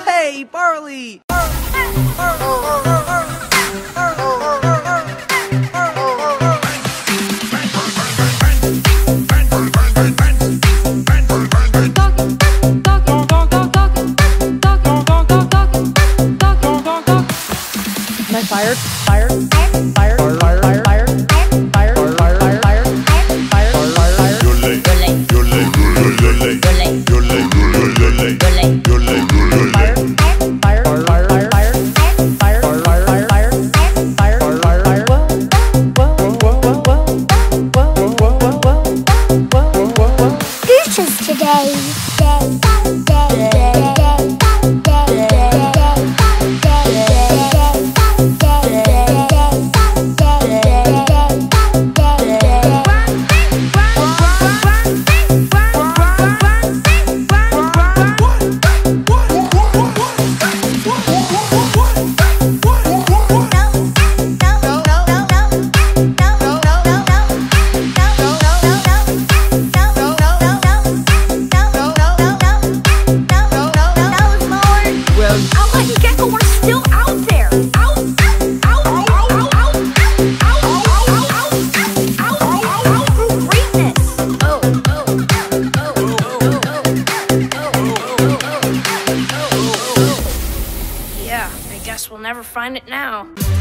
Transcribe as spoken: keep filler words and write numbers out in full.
Hey, Barley! Am I fired? Fired? Fired? Fired? Fired? Fired? Fired? Fired? Fired? Fired? Fired? You're late. You're late. You're late. You're late. You're late. You're late. You're late. You're late. You're late. You're late. Fired? Fired? Fired? Fired? Fired? Fired? Fired? Fired? Fired? Fired? Whoa! Whoa! Whoa! Whoa! Whoa! Whoa! Whoa! Whoa! Whoa! Whoa! Features today. Day. Day. Day. Yeah, I guess we'll never find it now.